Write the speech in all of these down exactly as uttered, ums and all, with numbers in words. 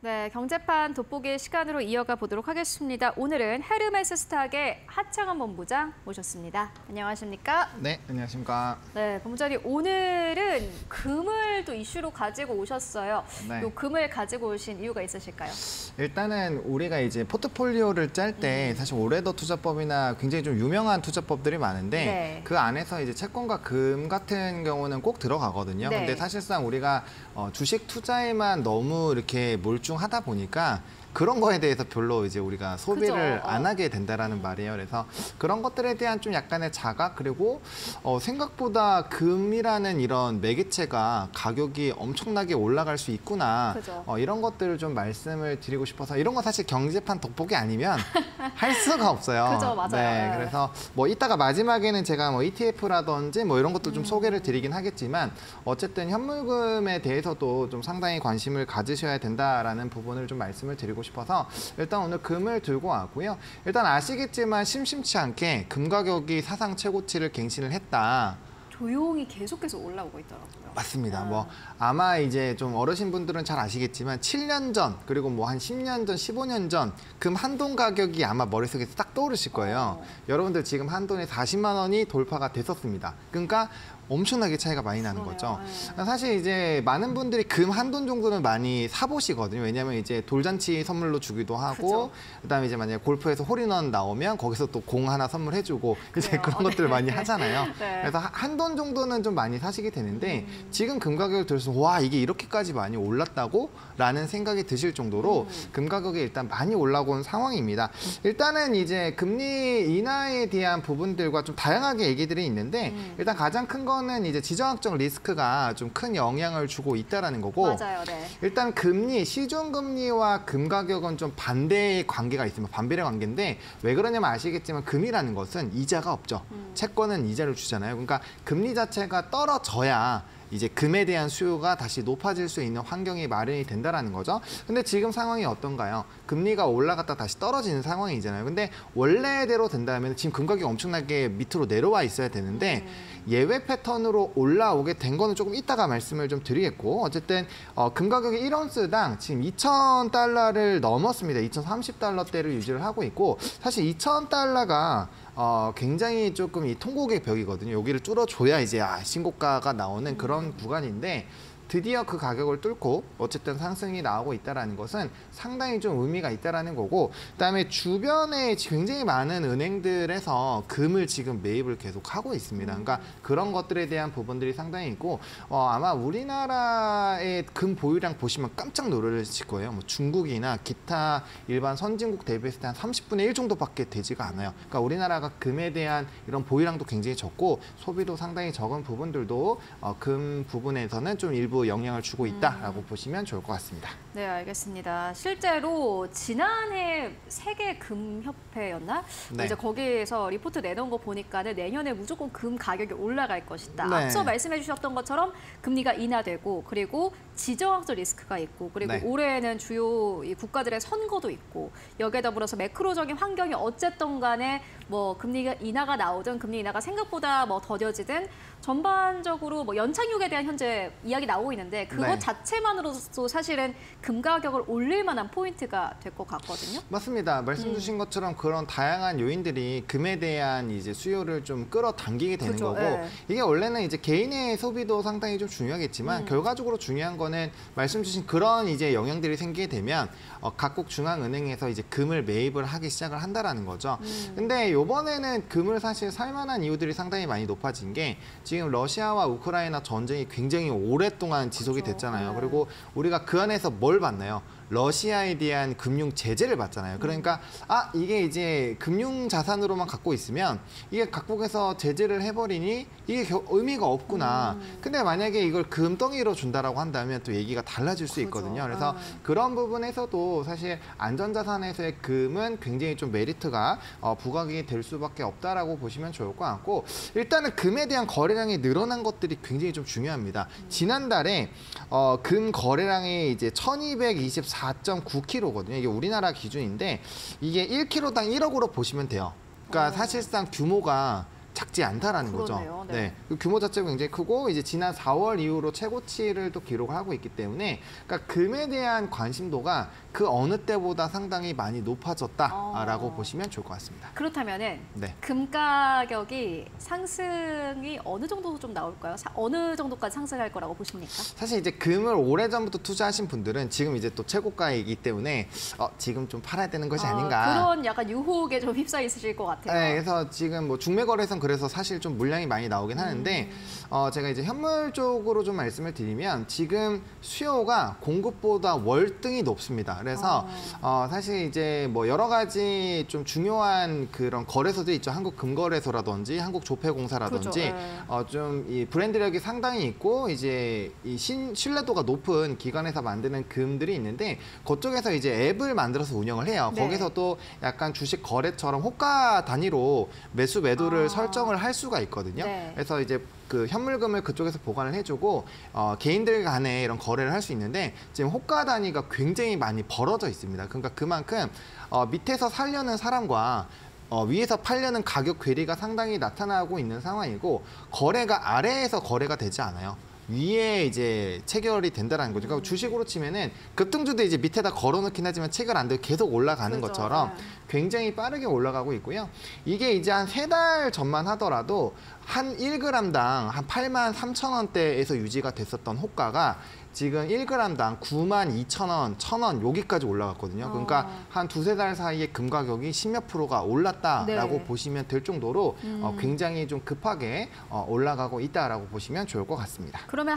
네, 경제판 돋보기 시간으로 이어가 보도록 하겠습니다. 오늘은 헤르메스 스탁의 하창원 본부장 모셨습니다. 안녕하십니까? 네, 안녕하십니까? 네, 본부장님 오늘은 금을 또 이슈로 가지고 오셨어요. 네. 요 금을 가지고 오신 이유가 있으실까요? 일단은 우리가 이제 포트폴리오를 짤 때 음. 사실 올해도 투자법이나 굉장히 좀 유명한 투자법들이 많은데 네. 그 안에서 이제 채권과 금 같은 경우는 꼭 들어가거든요. 네. 근데 사실상 우리가 어, 주식 투자에만 너무 이렇게 몰중하다 보니까 그런 거에 대해서 별로 이제 우리가 소비를 그죠? 안 하게 된다라는 음. 말이에요. 그래서 그런 것들에 대한 좀 약간의 자각, 그리고 어, 생각보다 금이라는 이런 매개체가 가격이 엄청나게 올라갈 수 있구나. 어, 이런 것들을 좀 말씀을 드리고 싶어서, 이런 거 사실 경제판 돋보기 아니면 할 수가 없어요. 그죠, 맞아요. 네, 그래서 뭐 이따가 마지막에는 제가 뭐 이티에프라든지 뭐 이런 것도 좀 음. 소개를 드리긴 하겠지만, 어쨌든 현물금에 대해서도 좀 상당히 관심을 가지셔야 된다라는 부분을 좀 말씀을 드리고 싶어서 일단 오늘 금을 들고 왔고요. 일단 아시겠지만 심심치 않게 금 가격이 사상 최고치를 갱신을 했다. 조용히 계속해서 올라오고 있더라고요. 맞습니다. 아. 뭐 아마 이제 좀 어르신 분들은 잘 아시겠지만 칠 년 전, 그리고 뭐 한 십 년 전, 십오 년 전 금 한 돈 가격이 아마 머릿속에서 딱 떠오르실 거예요. 어. 여러분들 지금 한 돈에 사십만 원이 돌파가 됐었습니다. 그러니까 엄청나게 차이가 많이 나는 그러네요. 거죠. 네. 사실 이제 많은 분들이 금 한 돈 정도는 많이 사보시거든요. 왜냐하면 이제 돌잔치 선물로 주기도 하고, 그쵸. 그다음에 이제 만약에 골프에서 홀인원 나오면 거기서 또 공 하나 선물해주고 이제 그런 네. 것들을 많이 하잖아요. 네. 그래서 한 돈 정도는 좀 많이 사시게 되는데 음. 지금 금 가격을 들어서 와, 이게 이렇게까지 많이 올랐다고? 라는 생각이 드실 정도로 음. 금 가격이 일단 많이 올라고 온 상황입니다. 일단은 이제 금리 인하에 대한 부분들과 좀 다양하게 얘기들이 있는데 음. 일단 가장 큰 건 는 이제 지정학적 리스크가 좀 큰 영향을 주고 있다라는 거고, 맞아요, 네. 일단 금리, 시중금리와 금 가격은 좀 반대의 관계가 있습니다. 반비례 관계인데 왜 그러냐면 아시겠지만 금이라는 것은 이자가 없죠. 음. 채권은 이자를 주잖아요. 그러니까 금리 자체가 떨어져야 이제 금에 대한 수요가 다시 높아질 수 있는 환경이 마련이 된다라는 거죠. 근데 지금 상황이 어떤가요? 금리가 올라갔다 다시 떨어지는 상황이잖아요. 근데 원래대로 된다면 지금 금 가격이 엄청나게 밑으로 내려와 있어야 되는데 음. 예외 패턴으로 올라오게 된 거는 조금 이따가 말씀을 좀 드리겠고, 어쨌든 어, 금 가격이 일 온스당 지금 이천 달러를 넘었습니다. 이천삼십 달러대를 유지를 하고 있고, 사실 이천 달러가 어, 굉장히 조금 이 통곡의 벽이거든요. 여기를 뚫어줘야 이제 아, 신고가가 나오는 그런 구간인데, 드디어 그 가격을 뚫고 어쨌든 상승이 나오고 있다는 것은 상당히 좀 의미가 있다는 거고, 그다음에 주변에 굉장히 많은 은행들에서 금을 지금 매입을 계속 하고 있습니다. 그러니까 그런 것들에 대한 부분들이 상당히 있고, 어, 아마 우리나라의 금 보유량 보시면 깜짝 놀라실 거예요. 뭐 중국이나 기타 일반 선진국 대비했을 때 한 삼십분의 일 정도밖에 되지가 않아요. 그러니까 우리나라가 금에 대한 이런 보유량도 굉장히 적고 소비도 상당히 적은 부분들도 어, 금 부분에서는 좀 일부 영향을 주고 있다라고 음. 보시면 좋을 것 같습니다. 네, 알겠습니다. 실제로 지난해 세계 금협회였나? 네. 이제 거기에서 리포트 내놓은 거 보니까는 내년에 무조건 금 가격이 올라갈 것이다. 네. 앞서 말씀해 주셨던 것처럼 금리가 인하되고, 그리고 지정학적 리스크가 있고, 그리고 네. 올해에는 주요 이 국가들의 선거도 있고, 여기에 더불어서 매크로적인 환경이 어쨌든 간에 뭐 금리가 인하가 나오든 금리 인하가 생각보다 뭐 더뎌지든 전반적으로 뭐 연착륙에 대한 현재 이야기 나오고 있는데, 그것 네. 자체만으로도 사실은 금 가격을 올릴 만한 포인트가 될 것 같거든요. 맞습니다. 말씀 주신 음. 것처럼 그런 다양한 요인들이 금에 대한 이제 수요를 좀 끌어당기게 되는 그렇죠. 거고, 네. 이게 원래는 이제 개인의 소비도 상당히 좀 중요하겠지만 음. 결과적으로 중요한 거는 말씀 주신 그런 이제 영향들이 생기게 되면 어, 각국 중앙은행에서 이제 금을 매입을 하기 시작을 한다라는 거죠. 음. 근데 이번에는 금을 사실 살만한 이유들이 상당히 많이 높아진 게, 지금 러시아와 우크라이나 전쟁이 굉장히 오랫동안 지속이 그렇죠. 됐잖아요. 네. 그리고 우리가 그 안에서 뭘 봤나요? 러시아에 대한 금융 제재를 받잖아요. 그러니까 아, 이게 이제 금융 자산으로만 갖고 있으면 이게 각국에서 제재를 해버리니 이게 겨, 의미가 없구나. 음. 근데 만약에 이걸 금덩이로 준다라고 한다면 또 얘기가 달라질 수 있거든요. 그죠. 그래서 아. 그런 부분에서도 사실 안전자산에서의 금은 굉장히 좀 메리트가 어, 부각이 될 수밖에 없다라고 보시면 좋을 것 같고, 일단은 금에 대한 거래량이 늘어난 것들이 굉장히 좀 중요합니다. 음. 지난달에 어, 금 거래량이 이제 천이백이십사 점 구 킬로그램거든요. 이게 우리나라 기준인데 이게 일 킬로그램당 일억으로 보시면 돼요. 그러니까 오. 사실상 규모가 작지 않다라는 그러네요. 거죠. 네. 네. 그 규모 자체가 굉장히 크고 이제 지난 사월 이후로 최고치를 또 기록을 하고 있기 때문에 그러니까 금에 대한 관심도가 그 어느 때보다 상당히 많이 높아졌다라고 어. 보시면 좋을 것 같습니다. 그렇다면은 네. 금 가격이 상승이 어느 정도 좀 나올까요? 사, 어느 정도까지 상승할 거라고 보십니까? 사실 이제 금을 오래전부터 투자하신 분들은 지금 이제 또 최고가이기 때문에 어, 지금 좀 팔아야 되는 것이 어, 아닌가. 그런 약간 유혹에 좀 휩싸여 있으실 것 같아요. 네, 그래서 지금 뭐 중매 거래선 그래서 사실 좀 물량이 많이 나오긴 하는데 음. 어, 제가 이제 현물 쪽으로 좀 말씀을 드리면 지금 수요가 공급보다 월등히 높습니다. 그래서 어, 사실 이제 뭐 여러 가지 좀 중요한 그런 거래소들이 있죠. 한국 금거래소라든지 한국 조폐공사라든지 그렇죠. 네. 어, 좀 이 브랜드력이 상당히 있고 이제 이 신, 신뢰도가 높은 기관에서 만드는 금들이 있는데 그쪽에서 이제 앱을 만들어서 운영을 해요. 네. 거기서 또 약간 주식 거래처럼 호가 단위로 매수 매도를 아. 설정을 할 수가 있거든요. 네. 그래서 이제 그 현물금을 그쪽에서 보관을 해주고 어, 개인들 간에 이런 거래를 할 수 있는데 지금 호가 단위가 굉장히 많이 벌어져 있습니다. 그러니까 그만큼 어, 밑에서 살려는 사람과 어, 위에서 팔려는 가격 괴리가 상당히 나타나고 있는 상황이고 거래가 아래에서 거래가 되지 않아요. 위에 이제 체결이 된다는 거죠. 그러니까 주식으로 치면은 급등주도 이제 밑에다 걸어놓긴 하지만 체결 안 되고 계속 올라가는 그렇죠. 것처럼 네. 굉장히 빠르게 올라가고 있고요. 이게 이제 한 세 달 전만 하더라도 한 일 그램당 한 팔만 삼천 원대에서 유지가 됐었던 호가가 지금 일 그램당 구만 이천 원, 천 원 여기까지 올라갔거든요. 그러니까 어. 한 두세 달 사이에 금 가격이 십몇 프로가 올랐다라고 네. 보시면 될 정도로 음. 어, 굉장히 좀 급하게 어, 올라가고 있다라고 보시면 좋을 것 같습니다. 그러면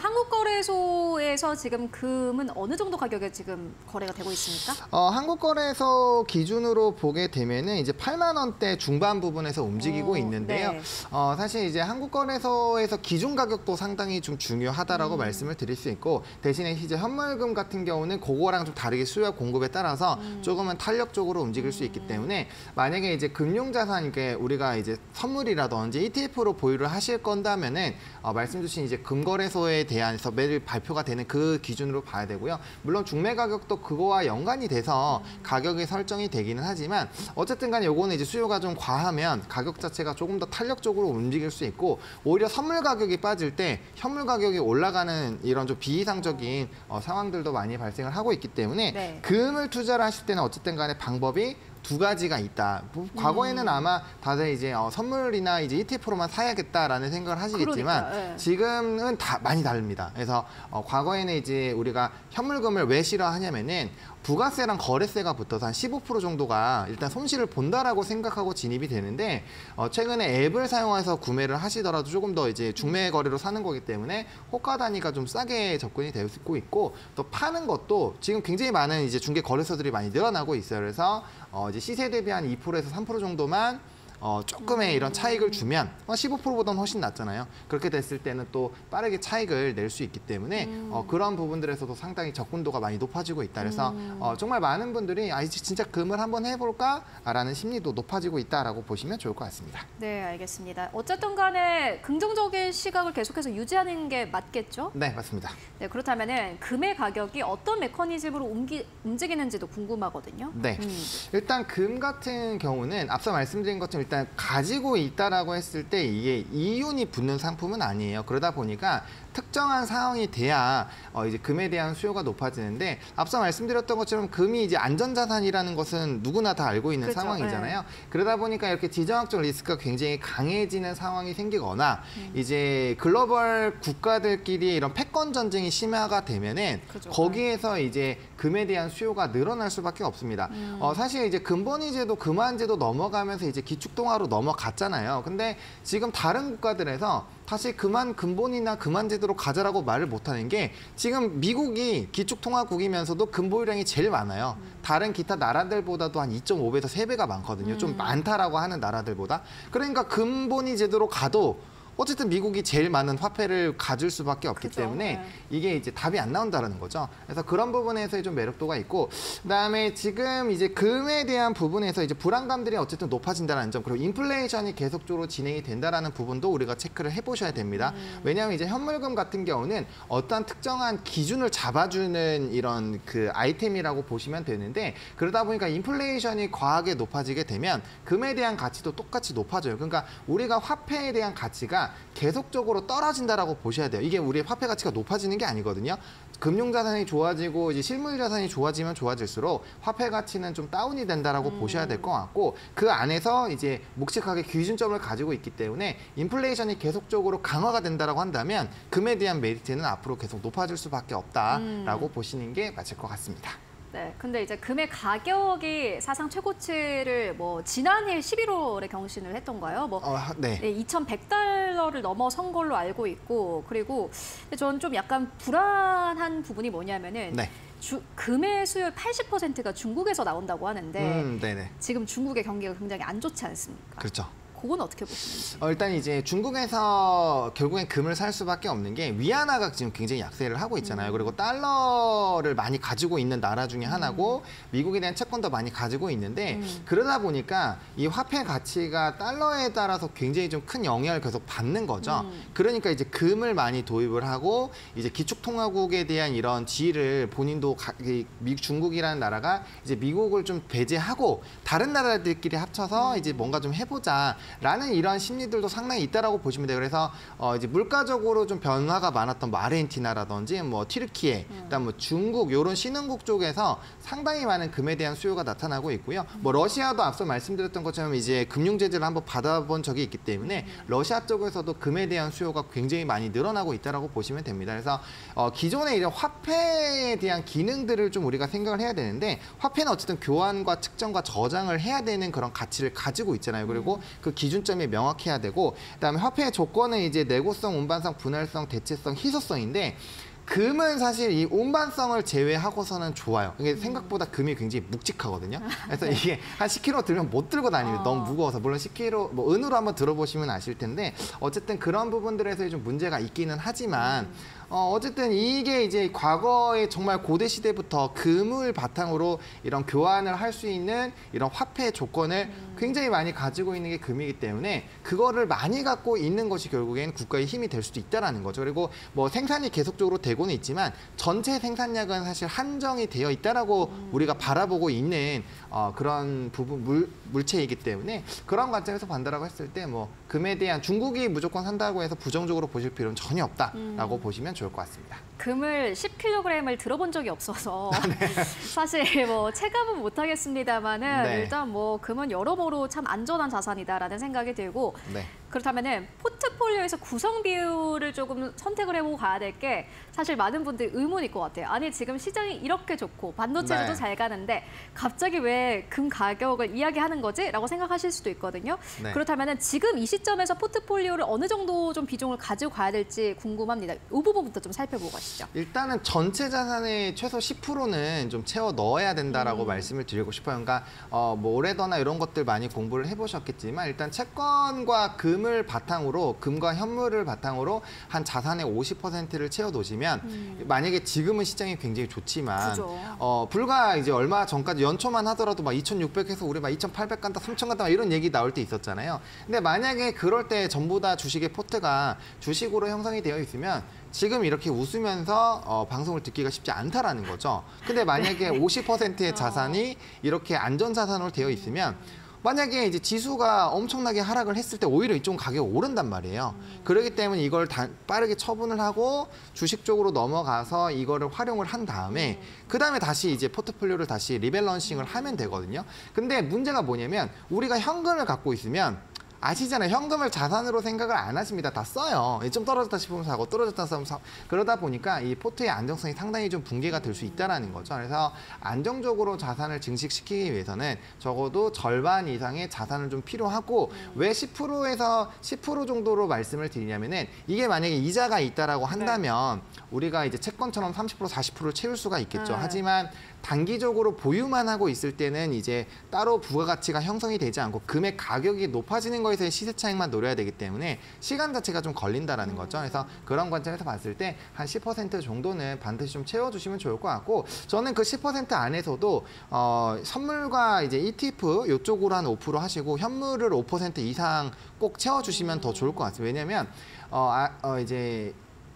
한국거래소에서 지금 금은 어느 정도 가격에 지금 거래가 되고 있습니까? 어, 한국거래소 기준으로 보게 되면은 이제 팔만 원대 중반 부분에서 움직이고 어, 있는데요. 네. 어, 사실 이제 한국거래소에서 기준 가격도 상당히 좀 중요하다라고 음. 말씀을 드릴 수 있고 대신에 이제 현물금 같은 경우는 그거랑 좀 다르게 수요와 공급에 따라서 음. 조금은 탄력적으로 움직일 수 있기 때문에 만약에 이제 금융자산 이게 우리가 이제 선물이라든지 이티에프로 보유를 하실 건다면은 어, 말씀 주신 이제 금거래소에 대해서 매일 발표가 되는 그 기준으로 봐야 되고요. 물론 중매 가격도 그거와 연관이 돼서 음. 가격이 설정이 되기는 하지만 어쨌든 간에 요거는 이제 수요가 좀 과하면 가격 자체가 조금 더 탄력적으로 움직일 수 있고 오히려 선물 가격이 빠질 때 현물 가격이 올라가는 이런 좀 비이상적인 어, 상황들도 많이 발생을 하고 있기 때문에 네. 금을 투자를 하실 때는 어쨌든 간에 방법이 두 가지가 있다. 뭐 과거에는 음. 아마 다들 이제 어, 선물이나 이제 이티에프로만 사야겠다라는 생각을 하시겠지만 그러니까요, 예. 지금은 다 많이 다릅니다. 그래서 어, 과거에는 이제 우리가 현물금을 왜 싫어하냐면은 부가세랑 거래세가 붙어서 한 십오 퍼센트 정도가 일단 손실을 본다라고 생각하고 진입이 되는데 어, 최근에 앱을 사용해서 구매를 하시더라도 조금 더 이제 중매 거래로 사는 거기 때문에 호가 단위가 좀 싸게 접근이 되고 있고 또 파는 것도 지금 굉장히 많은 이제 중개 거래소들이 많이 늘어나고 있어요. 그래서 어, 이제 시세 대비 한 이 퍼센트에서 삼 퍼센트 정도만 어, 조금의 이런 차익을 주면 십오 퍼센트보다는 훨씬 낫잖아요. 그렇게 됐을 때는 또 빠르게 차익을 낼 수 있기 때문에 음. 어, 그런 부분들에서도 상당히 접근도가 많이 높아지고 있다. 그래서 음. 어, 정말 많은 분들이 아, 이제 진짜 금을 한번 해볼까라는 심리도 높아지고 있다라고 보시면 좋을 것 같습니다. 네, 알겠습니다. 어쨌든 간에 긍정적인 시각을 계속해서 유지하는 게 맞겠죠? 네, 맞습니다. 네, 그렇다면은 금의 가격이 어떤 메커니즘으로 옮기, 움직이는지도 궁금하거든요. 네. 음. 일단 금 같은 경우는 앞서 말씀드린 것처럼 일단 가지고 있다라고 했을 때 이게 이윤이 붙는 상품은 아니에요. 그러다 보니까 특정한 상황이 돼야 어 이제 금에 대한 수요가 높아지는데 앞서 말씀드렸던 것처럼 금이 이제 안전자산이라는 것은 누구나 다 알고 있는 그렇죠. 상황이잖아요. 네. 그러다 보니까 이렇게 지정학적 리스크가 굉장히 강해지는 상황이 생기거나 음. 이제 글로벌 국가들끼리 이런 패권 전쟁이 심화가 되면은 그렇죠. 거기에서 이제 금에 대한 수요가 늘어날 수밖에 없습니다. 음. 어, 사실 이제 금본위제도 금한제도 넘어가면서 이제 기축통화로 넘어갔잖아요. 근데 지금 다른 국가들에서 다시 금한 금본이나 금한제도로 가자라고 말을 못하는 게 지금 미국이 기축통화국이면서도 금보유량이 제일 많아요. 음. 다른 기타 나라들보다도 한 이 점 오 배에서 세 배가 많거든요. 음. 좀 많다라고 하는 나라들보다. 그러니까 금본위 제도로 가도 어쨌든 미국이 제일 많은 화폐를 가질 수밖에 없기 그죠. 때문에 네. 이게 이제 답이 안 나온다는 거죠. 그래서 그런 부분에서의 좀 매력도가 있고, 그다음에 지금 이제 금에 대한 부분에서 이제 불안감들이 어쨌든 높아진다는 점, 그리고 인플레이션이 계속적으로 진행이 된다라는 부분도 우리가 체크를 해보셔야 됩니다. 음. 왜냐하면 이제 현물금 같은 경우는 어떠한 특정한 기준을 잡아주는 이런 그 아이템이라고 보시면 되는데, 그러다 보니까 인플레이션이 과하게 높아지게 되면 금에 대한 가치도 똑같이 높아져요. 그러니까 우리가 화폐에 대한 가치가 계속적으로 떨어진다라고 보셔야 돼요. 이게 우리의 화폐 가치가 높아지는 게 아니거든요. 금융자산이 좋아지고 이제 실물자산이 좋아지면 좋아질수록 화폐 가치는 좀 다운이 된다라고 음. 보셔야 될 것 같고, 그 안에서 이제 묵직하게 기준점을 가지고 있기 때문에 인플레이션이 계속적으로 강화가 된다라고 한다면 금에 대한 메리트는 앞으로 계속 높아질 수밖에 없다라고 음. 보시는 게 맞을 것 같습니다. 네, 근데 이제 금의 가격이 사상 최고치를 뭐 지난해 십일월에 경신을 했던가요? 뭐 어, 네. 네, 이천백 달러를 넘어선 걸로 알고 있고, 그리고 저는 좀 약간 불안한 부분이 뭐냐면은 네. 주, 금의 수요 팔십 퍼센트가 중국에서 나온다고 하는데 음, 네네. 지금 중국의 경기가 굉장히 안 좋지 않습니까? 그렇죠. 그건 어떻게 보시는지? 어, 일단 이제 중국에서 결국엔 금을 살 수밖에 없는 게 위안화가 지금 굉장히 약세를 하고 있잖아요. 음. 그리고 달러를 많이 가지고 있는 나라 중에 하나고 음. 미국에 대한 채권도 많이 가지고 있는데 음. 그러다 보니까 이 화폐 가치가 달러에 따라서 굉장히 좀 큰 영향을 계속 받는 거죠. 음. 그러니까 이제 금을 많이 도입을 하고 이제 기축통화국에 대한 이런 지위를 본인도 가, 미, 중국이라는 나라가 이제 미국을 좀 배제하고 다른 나라들끼리 합쳐서 음. 이제 뭔가 좀 해보자. 라는 이런 심리들도 상당히 있다라고 보시면 돼요. 그래서 어 이제 물가적으로 좀 변화가 많았던 뭐 아르헨티나라든지 뭐 튀르키예, 음. 그다음 뭐 중국 이런 신흥국 쪽에서 상당히 많은 금에 대한 수요가 나타나고 있고요. 음. 뭐 러시아도 앞서 말씀드렸던 것처럼 이제 금융 제재를 한번 받아본 적이 있기 때문에 음. 러시아 쪽에서도 금에 대한 수요가 굉장히 많이 늘어나고 있다라고 보시면 됩니다. 그래서 어 기존의 이런 화폐에 대한 기능들을 좀 우리가 생각을 해야 되는데 화폐는 어쨌든 교환과 측정과 저장을 해야 되는 그런 가치를 가지고 있잖아요. 그리고 음. 그 기준점이 명확해야 되고, 그다음에 화폐의 조건은 이제 내구성, 운반성, 분할성, 대체성, 희소성인데 금은 사실 이 운반성을 제외하고서는 좋아요. 이게 생각보다 금이 굉장히 묵직하거든요. 그래서 이게 한 십 킬로그램 들면 못 들고 다닙니다. 어. 너무 무거워서. 물론 십 킬로그램, 뭐 은으로 한번 들어보시면 아실 텐데 어쨌든 그런 부분들에서 좀 문제가 있기는 하지만 음. 어, 어쨌든 이게 이제 과거에 정말 고대 시대부터 금을 바탕으로 이런 교환을 할 수 있는 이런 화폐 조건을 음. 굉장히 많이 가지고 있는 게 금이기 때문에 그거를 많이 갖고 있는 것이 결국엔 국가의 힘이 될 수도 있다라는 거죠. 그리고 뭐 생산이 계속적으로 되고는 있지만 전체 생산량은 사실 한정이 되어 있다라고 음. 우리가 바라보고 있는 어, 그런 부분 물, 물체이기 때문에 그런 관점에서 본다라고 했을 때 뭐 금에 대한 중국이 무조건 산다고 해서 부정적으로 보실 필요는 전혀 없다라고 음. 보시면 좋을 것 같습니다. 금을 십 킬로그램을 들어본 적이 없어서 네. 사실 뭐 체감은 못하겠습니다만은 네. 일단 뭐 금은 여러모로 참 안전한 자산이다라는 생각이 들고 네. 그렇다면은 포트폴리오에서 구성 비율을 조금 선택을 해보고 가야 될 게 사실 많은 분들이 의문일 것 같아요. 아니 지금 시장이 이렇게 좋고 반도체도 네. 잘 가는데 갑자기 왜 금 가격을 이야기하는 거지? 라고 생각하실 수도 있거든요. 네. 그렇다면은 지금 이 시점에서 포트폴리오를 어느 정도 좀 비중을 가지고 가야 될지 궁금합니다. 이 부분부터 좀 살펴보고 가시죠. 일단은 전체 자산의 최소 십 퍼센트는 좀 채워 넣어야 된다라고 음. 말씀을 드리고 싶어요. 그러니까 어, 뭐 올해더나 이런 것들 많이 공부를 해보셨겠지만 일단 채권과 금을 바탕으로 금과 현물을 바탕으로 한 자산의 오십 퍼센트를 채워 놓으시면 음. 만약에 지금은 시장이 굉장히 좋지만 어, 불과 이제 얼마 전까지 연초만 하더라도 막 이천육백 해서 우리 막 이천팔백 간다, 삼천 간다 이런 얘기 나올 때 있었잖아요. 근데 만약에 그럴 때 전부 다 주식의 포트가 주식으로 형성이 되어 있으면 지금 이렇게 웃으면서 어, 방송을 듣기가 쉽지 않다라는 거죠. 근데 만약에 오십 퍼센트의 자산이 이렇게 안전자산으로 되어 있으면 만약에 이제 지수가 엄청나게 하락을 했을 때 오히려 이쪽은 가격이 오른단 말이에요. 음. 그렇기 때문에 이걸 다 빠르게 처분을 하고 주식 쪽으로 넘어가서 이거를 활용을 한 다음에 음. 그 다음에 다시 이제 포트폴리오를 다시 리밸런싱을 음. 하면 되거든요. 근데 문제가 뭐냐면 우리가 현금을 갖고 있으면 아시잖아요. 현금을 자산으로 생각을 안 하십니다. 다 써요. 좀 떨어졌다 싶으면 사고 떨어졌다 싶으면 사고 그러다 보니까 이 포트의 안정성이 상당히 좀 붕괴가 될 수 있다는 거죠. 그래서 안정적으로 자산을 증식시키기 위해서는 적어도 절반 이상의 자산을 좀 필요하고 음. 왜 십 퍼센트에서 십 퍼센트 정도로 말씀을 드리냐면은 이게 만약에 이자가 있다라고 한다면 네. 우리가 이제 채권처럼 삼십 퍼센트, 사십 퍼센트를 채울 수가 있겠죠. 네. 하지만 단기적으로 보유만 하고 있을 때는 이제 따로 부가가치가 형성이 되지 않고 금의 가격이 높아지는 거에서의 시세 차익만 노려야 되기 때문에 시간 자체가 좀 걸린다라는 음. 거죠. 그래서 그런 관점에서 봤을 때 한 십 퍼센트 정도는 반드시 좀 채워주시면 좋을 것 같고, 저는 그 십 퍼센트 안에서도 어, 선물과 이제 이티에프 이쪽으로 한 오 퍼센트 하시고 현물을 오 퍼센트 이상 꼭 채워주시면 더 좋을 것 같습니다. 왜냐하면 어, 아, 어, 이제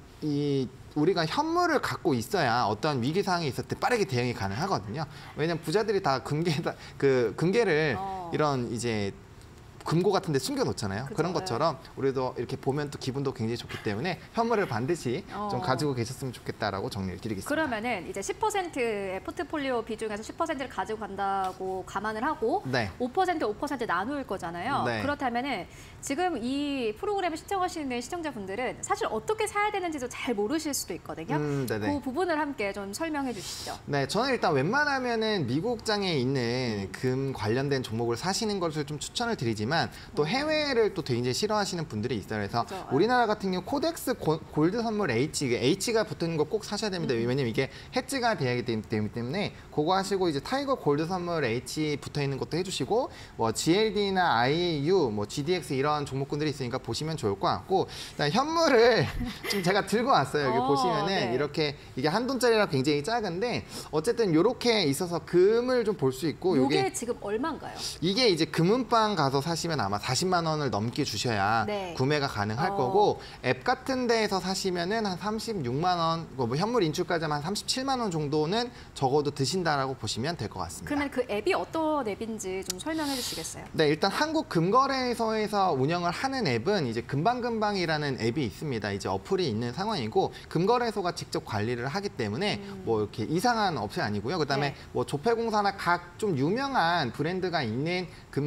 이 우리가 현물을 갖고 있어야 어떤 위기 상황이 있을 때 빠르게 대응이 가능하거든요. 왜냐하면 부자들이 다 금괴다 그 금괴를 어. 이런 이제 금고 같은 데 숨겨놓잖아요. 그죠, 그런 것처럼 우리도 이렇게 보면 또 기분도 굉장히 좋기 때문에 현물을 반드시 어. 좀 가지고 계셨으면 좋겠다라고 정리를 드리겠습니다. 그러면은 이제 십 퍼센트의 포트폴리오 비중에서 십 퍼센트를 가지고 간다고 감안을 하고 네. 오 퍼센트, 오 퍼센트 나눌 거잖아요. 네. 그렇다면은 지금 이 프로그램을 시청하시는 시청자분들은 사실 어떻게 사야 되는지도 잘 모르실 수도 있거든요. 음, 네네. 그 부분을 함께 좀 설명해 주시죠. 네, 저는 일단 웬만하면은 미국장에 있는 금 관련된 종목을 사시는 것을 좀 추천을 드리지만 또 해외를 또 굉장히 싫어하시는 분들이 있어요. 그래서 그렇죠. 우리나라 같은 경우 코덱스 고, 골드 선물 H, 이게 H가 붙어 있는 거 꼭 사셔야 됩니다. 음. 왜냐면 이게 해지가 되기 때문에 그거 하시고 이제 타이거 골드 선물 H 붙어 있는 것도 해주시고 뭐 지엘디나 아이에이유, 뭐 지디엑스 이런 종목군들이 있으니까 보시면 좋을 것 같고, 그다음에 현물을 좀 제가 들고 왔어요. 여기 어, 보시면은 네. 이렇게 이게 한 돈짜리라 굉장히 작은데 어쨌든 이렇게 있어서 금을 좀 볼 수 있고, 이게 요게 지금 얼마인가요? 이게 이제 금은방 가서 사시면 아마 사십만 원을 넘게 주셔야 네. 구매가 가능할 어. 거고, 앱 같은 데에서 사시면은 한 삼십육만 원, 뭐 현물 인출까지 하면 한 삼십칠만 원 정도는 적어도 드신다라고 보시면 될 것 같습니다. 그러면 그 앱이 어떤 앱인지 좀 설명해 주시겠어요? 네, 일단 한국 금거래소에서 운영을 하는 앱은 이제 금방금방이라는 앱이 있습니다. 이제 어플이 있는 상황이고 금거래소가 직접 관리를 하기 때문에 음. 뭐 이렇게 이상한 업체 아니고요. 그다음에 네. 뭐 조폐공사나 각 좀 유명한 브랜드가 있는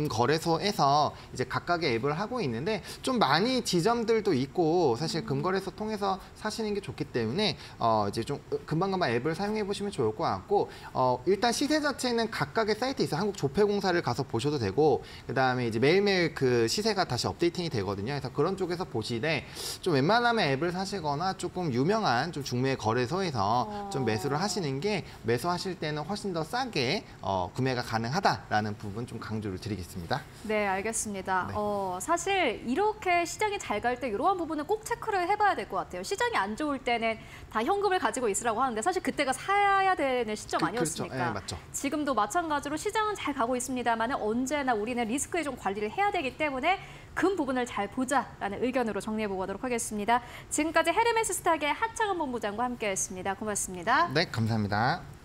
금거래소에서 이제 각각의 앱을 하고 있는데 좀 많이 지점들도 있고 사실 음. 금거래소 통해서 사시는 게 좋기 때문에 어 이제 좀 금방금방 앱을 사용해 보시면 좋을 것 같고, 어 일단 시세 자체는 각각의 사이트에 있어요. 한국 조폐공사를 가서 보셔도 되고, 그다음에 이제 매일매일 그 시세가 다시 업데이팅이 되거든요. 그래서 그런 쪽에서 보시되 좀 웬만하면 앱을 사시거나 조금 유명한 좀 중매 거래소에서 어. 좀 매수를 하시는 게 매수하실 때는 훨씬 더 싸게 어, 구매가 가능하다라는 부분 좀 강조를 드리겠습니다. 네, 알겠습니다. 네. 어, 사실 이렇게 시장이 잘 갈 때 이러한 부분은 꼭 체크를 해봐야 될 것 같아요. 시장이 안 좋을 때는 다 현금을 가지고 있으라고 하는데 사실 그때가 사야 되는 시점 그- 아니었습니까? 그렇죠. 네, 맞죠. 지금도 마찬가지로 시장은 잘 가고 있습니다만 언제나 우리는 리스크에 좀 관리를 해야 되기 때문에 금 부분을 잘 보자라는 의견으로 정리해 보도록 하겠습니다. 지금까지 헤르메스 스탁의 하창원 본부장과 함께했습니다. 고맙습니다. 네, 감사합니다.